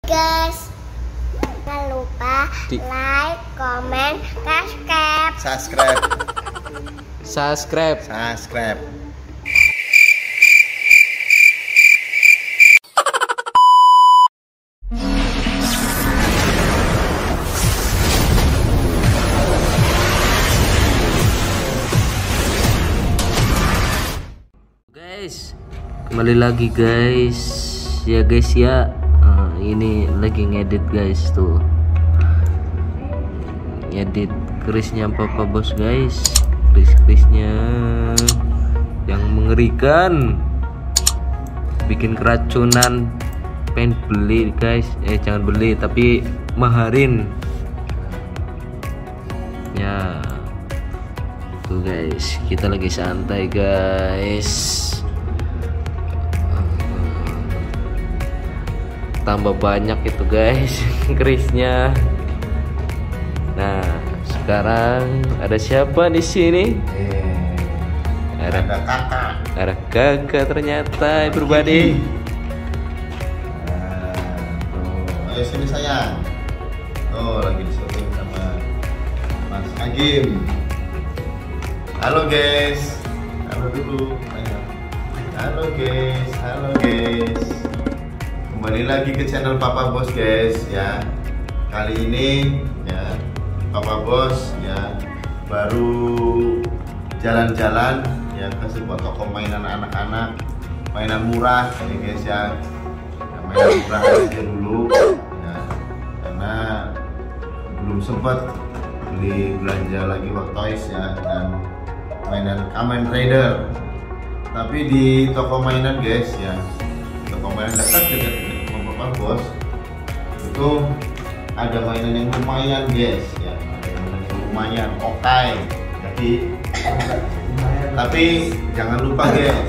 Guys, jangan lupa like, comment, subscribe. Guys, kembali lagi guys ya guys ya. Ini lagi ngedit guys, tuh ngedit kerisnya Papa Bos guys, kerisnya yang mengerikan, bikin keracunan. Pengen beli guys, jangan beli tapi maharin ya. Tuh guys, kita lagi santai guys. Tambah banyak itu guys kerisnya. Nah, sekarang ada siapa di sini? Ada kakak. Ada kakak ternyata, everybody. Ayo sini sayang. Oh, lagi disuruh sama Mas Agim. Halo guys. Halo dulu. Halo guys. Kembali lagi ke channel Papa Bos guys ya. Kali ini ya Papa Bos ya baru jalan-jalan ya ke sebuah toko mainan anak-anak, mainan murah ini guys ya. Mainan murah aja dulu ya, karena belum sempat beli belanja lagi Hot Toys ya dan mainan Kamen Rider. Tapi di toko mainan guys ya, toko mainan dekat Papa Bos itu ada mainan yang lumayan guys ya, ada mainan yang lumayan oke. Jadi tapi jangan lupa guys,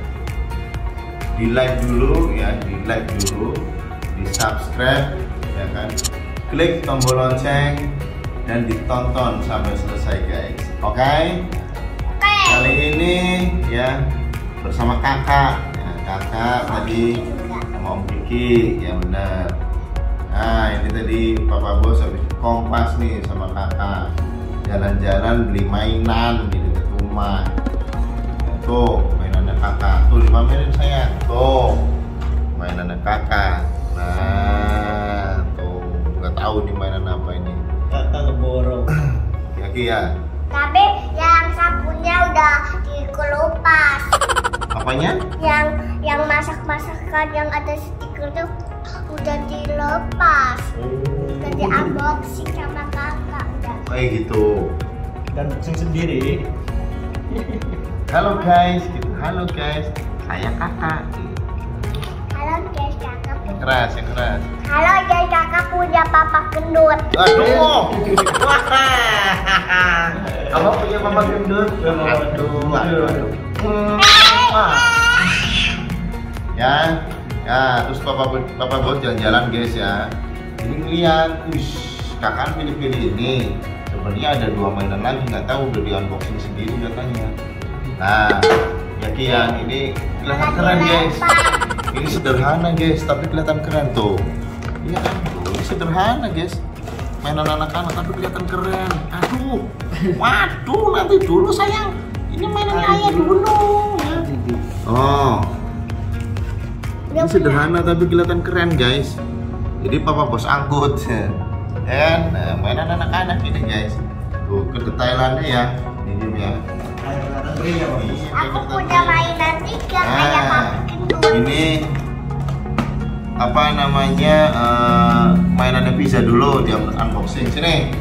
di like dulu ya, di subscribe ya kan, klik tombol lonceng dan ditonton sampai selesai guys. Oke? Kali ini ya bersama kakak ya, kakak tadi sama Om Kiki ya benar. Nah ini tadi Papa Bos habis kompas nih sama kakak, jalan-jalan beli mainan di dekat rumah ya, tuh mainannya kakak tuh dipamerin sayang, tuh mainannya kakak. Nah tuh nggak tahu nih mainan apa ini, kakak ngeborong ya Ki ya. Tapi yang sabunnya udah dikelupas. Apanya? Yang masak-masakan yang ada stiker tuh udah dilepas. Udah di unboxing sama kakak udah. Kayak gitu. Dan unboxing sendiri. Halo guys, saya kakak. Halo guys, kakak punya. Keras, yang keras. Halo guys, kakak punya papa gendut. Aduh. Kamu punya mama gendut? Aduh. Ya, terus Papa Bos jalan-jalan guys ya. Ini ngeliat, kakak pilih-pilih ini. Sebenarnya ada 2 mainan lagi, nggak tahu udah di unboxing sendiri katanya. Nah, ya Kian, ini kelihatan keren guys. Ini sederhana guys, tapi kelihatan keren tuh. Iya, ini sederhana guys. Mainan anak-anak tapi kelihatan keren. Aduh, waduh, nanti dulu sayang. Ini mainan ayah dulu ya. Oh, ini sederhana tapi kelihatan keren guys. Jadi Papa Bos angkut. Dan mainan anak-anak ini guys. Tuh kedetailannya ya. Ini ya. Aku punya mainan 3 kayak papa gendut. Ini apa namanya, mainannya pizza dulu di unboxing sini.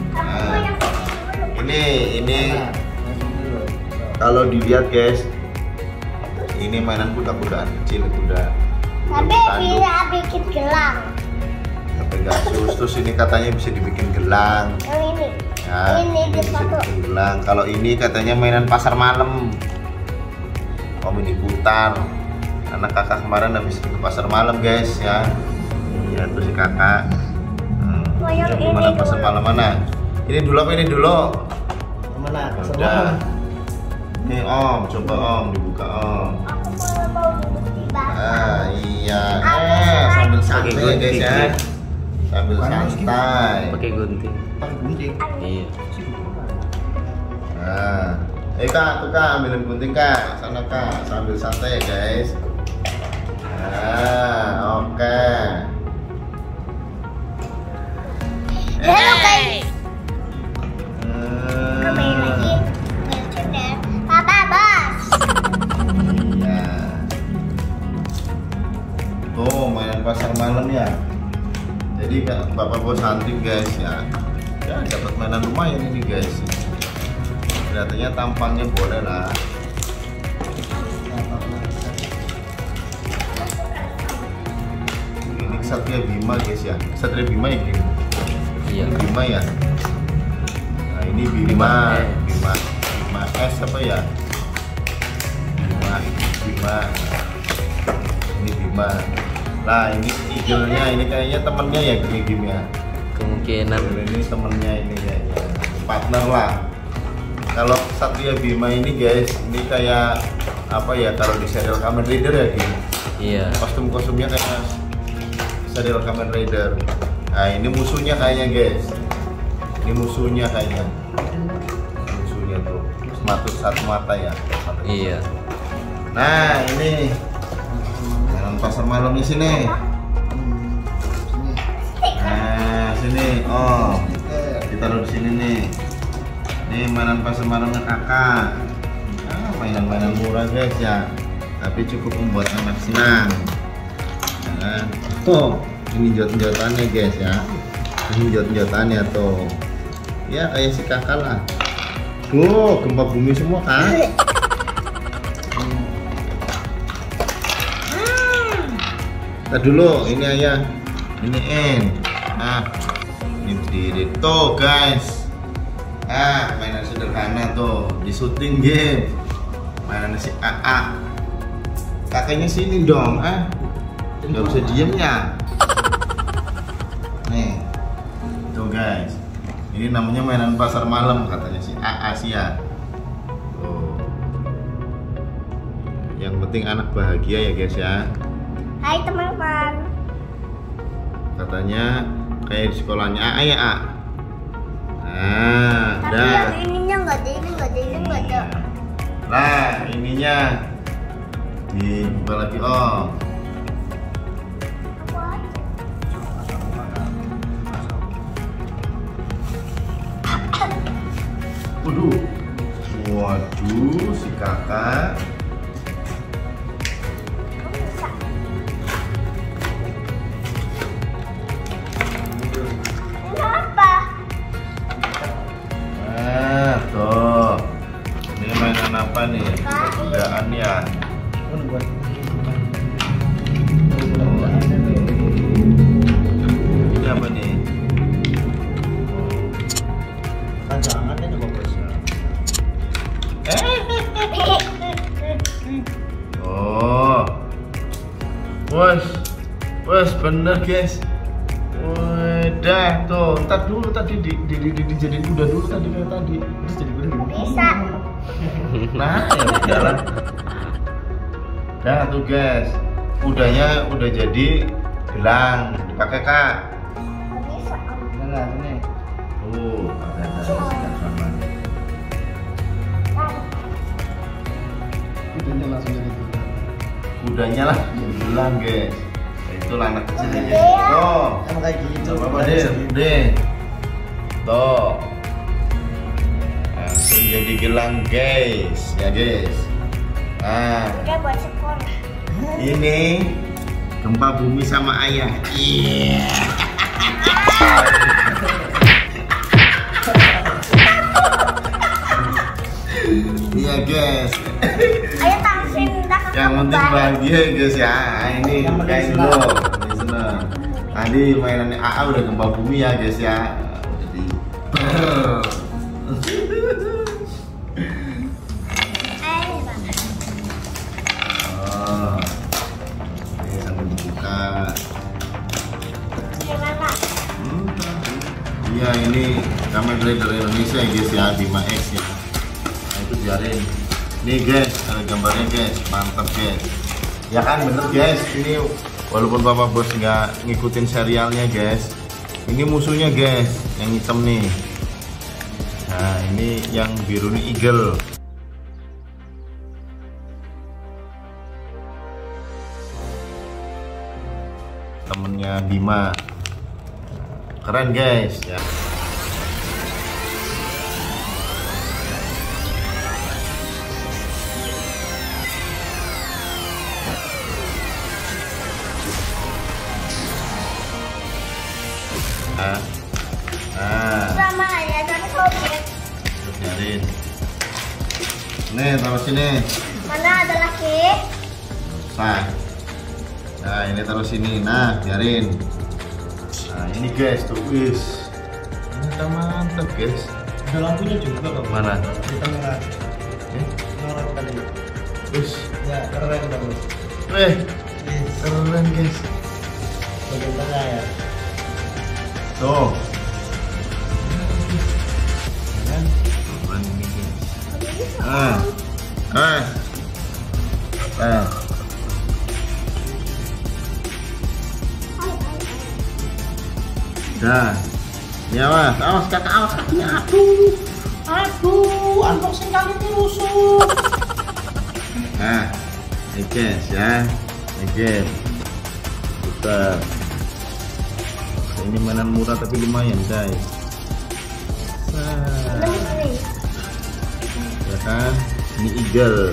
Ini kalau dilihat guys, ini mainan kuda-kudaan kecil, kuda. Tapi bisa bikin gelang. Ya, Pegasus, terus ini katanya bisa dibikin gelang. Yang ini. Ya, ini bisa bikin gelang. Kalau ini katanya mainan pasar malam. Om ini putar. Anak kakak kemarin habis ke pasar malam guys ya. Ya terus si kakak. Yang ini Mana pasar malam mana? Ini dulu apa ini dulu? Mana? Udah. Nih Om, coba Om dibuka Om. Aku mau duduk di bawah. Iya. Iya, sambil santai guys ya. Sambil santai. Pakai gunting. Pakai gunting. Iya. Nah, Kak, tuh Kak, ambilin gunting Kak, sana Kak, sambil santai ya guys. Nah, oke. Halo guys. Kembali lagi ke channel Papa Bos. Iya. Tuh mainan pasar malam ya. Jadi Kak, Bapak Bos hunting guys ya. Ya dapat mainan lumayan ini guys. Kelihatannya tampangnya boleh lah. Ini Satria Bima guys ya. Satria Bima ya gini. Iya. Bima ya. Nah ini Bima S apa ya? Bima. Ini Bima. Nah ini eagle-nya ini kayaknya temennya ya game ya. Kemungkinan Ini temennya ini kayaknya partner lah. Kalau Satria Bima ini guys, ini kayak apa ya, kalau di serial Kamen Rider ya gini. iya. Kostum-kostumnya kayak serial Kamen Rider. Nah ini musuhnya kayaknya guys. Ini musuhnya kayaknya. Musuhnya tuh satu mata ya. Iya. Nah ini dalam pasar malam di sini. Nah sini, oh kita taruh di sini nih. Ini mainan pasar malamnya kakak. Mainan-mainan murah guys ya, tapi cukup membuat anak senang. Nah, oh ini jot-jotannya guys ya. Ini jot-jotannya tuh. Ya kayak si kakak lah. Tuh gempa bumi semua kan. Ntar dulu, ini ayah, ini N. Nah, ini berdiri tuh guys. Ah, mainan sederhana tuh di syuting game. Mainan si AA. Kakaknya sini dong, nggak bisa diem ya. Nih, tuh guys. Ini namanya mainan pasar malam katanya si AA sih ya. Tuh. Yang penting anak bahagia ya guys ya. Hai teman-teman. Katanya kayak di sekolahnya AA ya A. Nah, Tapi dah. yang ininya nggak ada. Nah, ininya dibuka lagi. Oh, Apa aja? waduh, si kakak. Kamu bisa. Ini apa? Nah, tuh. Ini mainan apa nih? Kudaan ya. Ini apa nih? Jangan ya bagusnya. Oh, wes bener guys. Udah tuh, ntar dulu tadi dijadiin kuda dulu tadi kayak tadi. Terus jadi kuda dulu. Bisa. Nah, ya udahlah. Dah tuh guys, kudanya udah jadi gelang, dipakai kak. Nggak bisa. Nah, ini. Tuh, ada sama. Kudanya langsung jadi kuda. Kudanya lah jadi gelang guys. Nah, itulah anak kecil ya guys. Iya. Tuh. Emang kayak gitu. Apa deh? Tuh. Langsung jadi gelang guys, ya guys. Nah, Udah buat sekolah. ini gempa bumi sama ayah. Iya. Iya guys. Ayo tangsin dah. Yang penting bahagia guys ya. Ini kayak dulu. Seneng. Tadi mainannya AA udah gempa bumi ya guys ya. Jadi oh, ini sambil dibuka. Gimana? Iya ini Kamen Rider Indonesia ya guys ya, Bima X ya. Nah itu biarin. Nih guys, ada gambarnya guys, mantap guys. Ya kan bener guys, ini Walaupun Papa Bos nggak ngikutin serialnya guys, ini musuhnya guys, yang hitam nih. Nah ini yang biru nih Eagle. Temennya Bima, keren guys ya. Sama ya, tapi sobek. Biarin. Nih taruh sini. Mana ada lagi? Nah ini taruh sini. Nah biarin. Nah ini guys tuh wis. Mantap guys. Ada lampunya juga kok. Mana? Di tengah. Norot tadi. Wis. Ya, keren bagus. Keren guys. Bagian tengah ya. Tuh. Keren ini guys. Dah. Ya mas, awas kakinya. Aduh, unboxing kali ini rusuh. Nah, ini guys ya, ini putar. Ini mainan murah tapi lumayan guys. Ya kan, ini Eagle.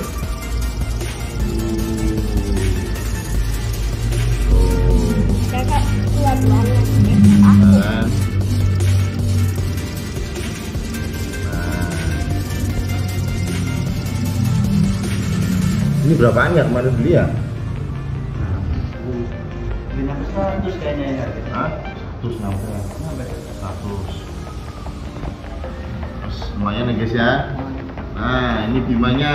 Ini berapaan ya kemarin beli ya? 500 kayaknya ya. Hah? 100 lumayan ya guys ya. Nah ini Bimanya,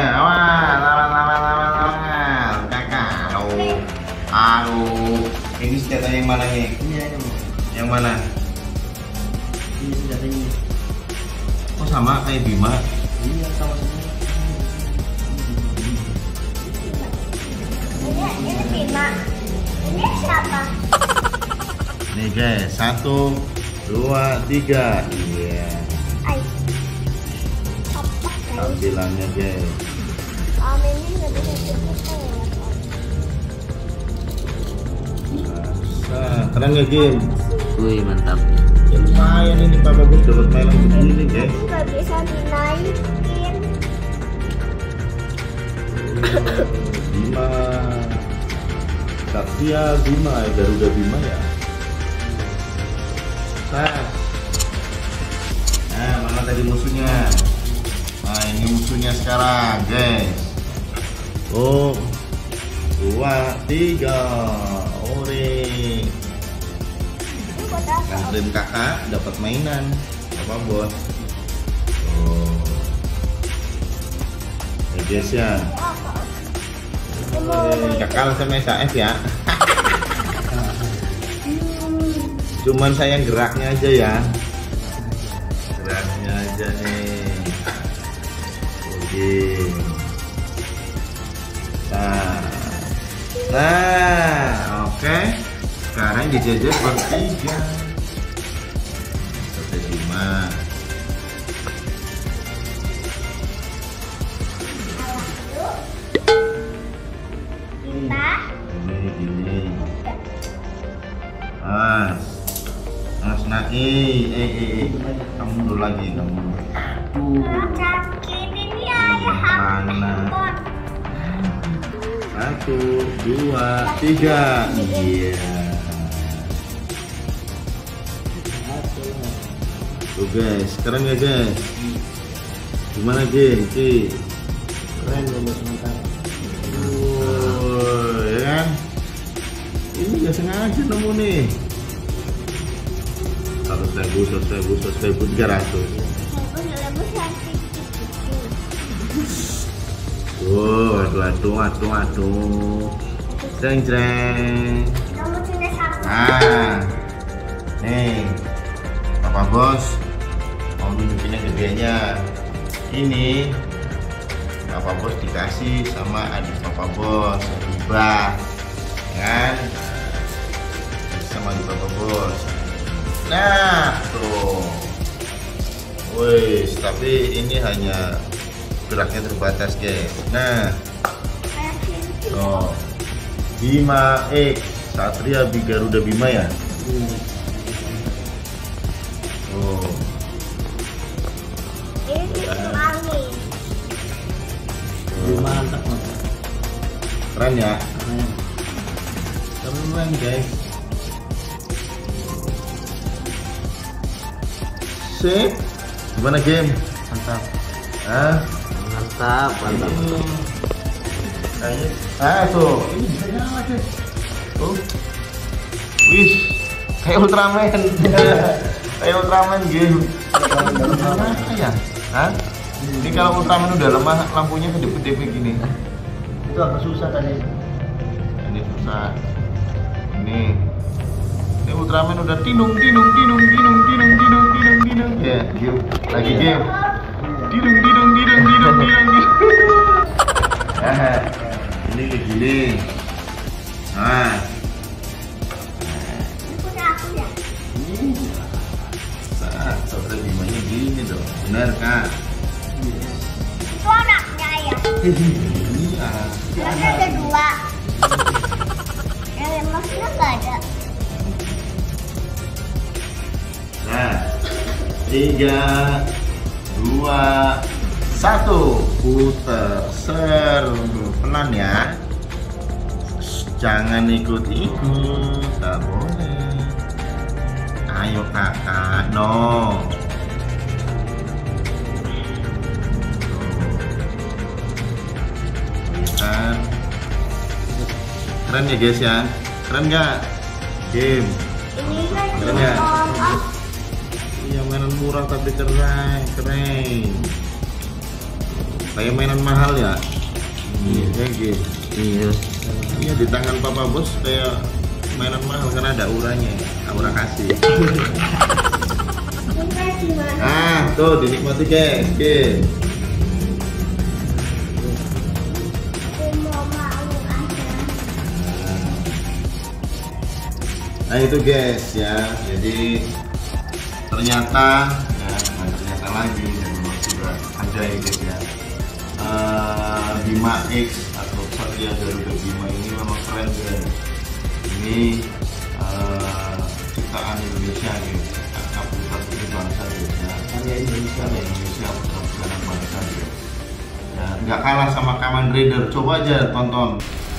awal kakak. Aduh, ini senjata yang mana nih? Iya, ini. Yang mana? Ini senjatanya. Oh sama kayak Bima. Iya, sama semua. Ini Bima. Ini siapa? Nih guys, 1, 2, 3. Iya. Tampilannya guys. Ini nggak bisa dibuka. Keren ya game. Wih mantap. Ya lumayan ini Papa Bos dapat mainan begini guys. Nggak bisa dinaikin. Bima, Satria Bima, Garuda Bima ya. Nah, mana tadi musuhnya? Nah ini musuhnya sekarang guys. 2, 3. Ore. Nganterin kakak dapat mainan apa bos? Ya guys ya. Kakak sama SAS ya. Cuman sayang geraknya aja ya. Geraknya aja nih. Oke. Nah, oke. Sekarang dijajah bertiga. Sampai 5. Gini. Mas Naik, kamu dulu lagi kamu. Sakit ini ada Mana? 1, 2, 3. Iya. Tuh guys, keren ya guys. Gimana game? Keren bagus mantap. Ya kan? Ini nggak sengaja nemu nih. 100.000, 300. Aduh. Jreng. Nah, nih, Papa Bos mau nunjukin yang gedenya. Ini Papa Bos dikasih sama adik Papa Bos, Iba, kan? sama di Papa Bos. Nah, tuh. Wih, tapi ini hanya geraknya terbatas, guys. Nah, oh, Bima X Satria Garuda Bima ya. Oh, Ini wangi. Mantap, keren ya. keren. Keren, guys. Sip. Gimana game? Mantap. Ah, Mantap, mantap. Kayaknya, tuh, ini bisa nyala, guys. Tuh, wih, kayak Ultraman. Kayak Ultraman game. Mana ya? Hah? Ini kalau Ultraman udah lemah, lampunya kedip-kedip gini. Itu agak susah tadi. Ini susah. Ini Ultraman udah tinung. Ya, game. Lagi game. Tinung. Nah, ini kayak gini. Nah, Ini punya aku ya. Satria Bimanya gini dong. Bener, Kak? Itu anaknya ya. Iya. Karena ada 2. Yang lemasnya nggak ada. Nah, 3, 2, 1, puter, pelan ya. Jangan ikut-ikut, tak boleh. Ayo kakak, no. Kan, keren ya guys ya, keren nggak? Game. Ini kan Keren ya? cuma Iya, mainan murah tapi keren. Kayak mainan mahal ya. Iya, kayak gitu. Iya. Iya, di tangan Papa Bos kayak mainan mahal karena ada auranya, aura kasih. ini kan gimana? Ah, tuh dinikmati guys. Oke. Aku mau aja. Nah itu guys ya. Jadi ternyata lagi dan sudah ada ya guys ya. Bima X atau Satria Garuda Bima ini memang keren guys. Ini ciptaan Indonesia guys. Satu bangsa guys ya. Karya Indonesia. Indonesia bukan bangsa guys. Ya, nggak kalah sama Kamen Rider. Coba aja tonton.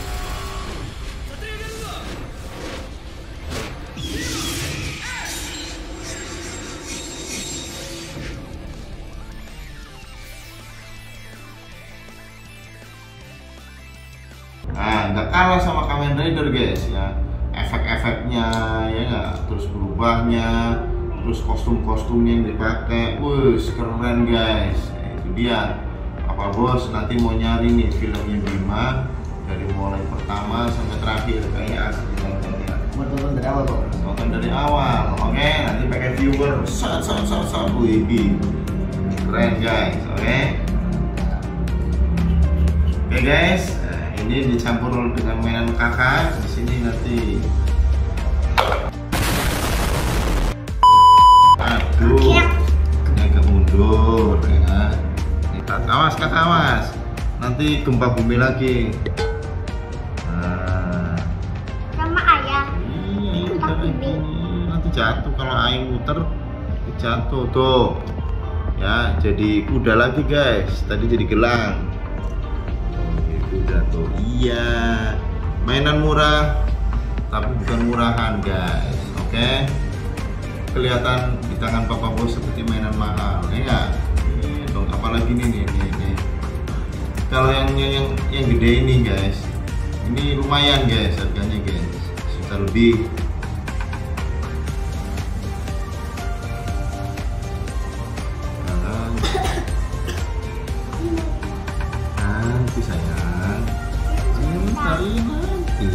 Nah, nggak kalah sama Kamen Rider guys ya. Efek-efeknya ya nggak, terus berubahnya, terus kostum-kostumnya yang dipakai, keren guys. Nah, itu dia. Papa Bos nanti mau nyari nih filmnya Bima dari mulai pertama sampai terakhir kayak asli nontonnya. Mau tonton dari awal kok. Tonton dari awal, oke? Nanti pakai viewer, wih, keren guys, oke? Oke guys. Ini dicampur dengan mainan kakak. Di sini nanti. Aduh, ini agak mundur ya. Ini kak awas. Nanti gempa bumi lagi. Nah, Sama ayah. iya, Gempa bumi. nanti jatuh kalau ayam muter, jatuh tuh. Ya, jadi kuda lagi guys. Tadi jadi gelang. Udah tuh, iya, mainan murah tapi bukan murahan guys, oke? Kelihatan di tangan Papa Bos seperti mainan mahal, ya nggak? Iya dong, apalagi nih. Kalau yang gede ini guys, ini lumayan guys harganya guys, sejuta lebih. Nanti sayang. Nanti.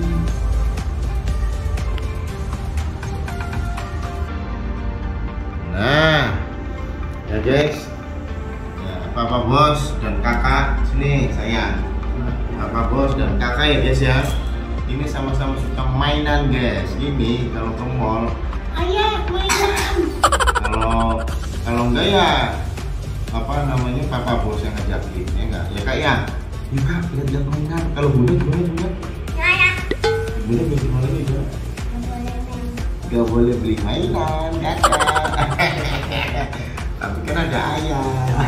Nah, ya guys, ya, Papa Bos dan kakak sini sayang. Papa Bos dan kakak ya guys ya. ini sama-sama suka mainan guys. Ini kalau ke mall Ayah mainan. kalau enggak ya apa namanya papa bos yang ngajakin ya enggak ya kak ya kak lihat mainan. Kalau bunda gimana? Ayah. Bunda gimana nih ya? Gak boleh beli mainan kakak. Tapi kan ada ayah.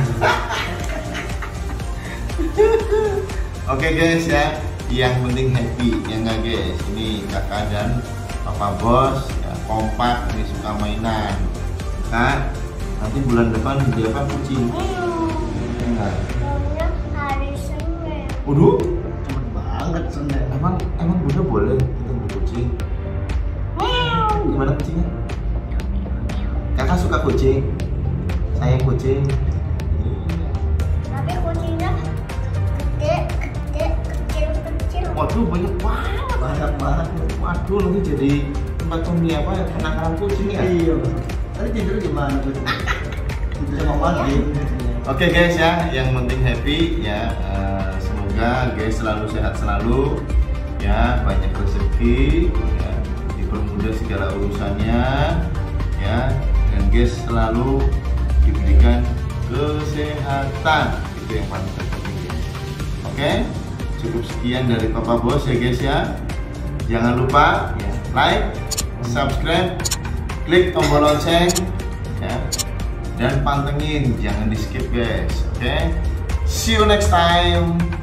Oke guys ya, yang penting happy ya enggak guys. Ini kakak dan papa bos ya, kompak, ini suka mainan. Kak, nanti bulan depan dia apa kucing? Ya enggak? Soalnya hari Senin. Waduh, Cepet banget Senin. emang bunda boleh kita beli kucing? Gimana kucingnya? Kakak suka kucing? Sayang kucing? Tapi kucingnya gede, kecil. Waduh, banyak banget. Banyak banget. Waduh, nanti jadi tempat apa ya, penangkaran kucing ya? Iya. Tadi tidur gimana tuh? Tidur sama mandi. Oke guys ya, yang penting happy ya. Semoga guys selalu sehat selalu ya, banyak rezeki ya, dipermudah segala urusannya ya, dan guys selalu diberikan kesehatan, itu yang paling penting guys. Oke, cukup sekian dari Papa Bos ya guys ya. Jangan lupa ya, like, subscribe, klik tombol lonceng ya, dan pantengin, jangan di skip guys. Oke, see you next time.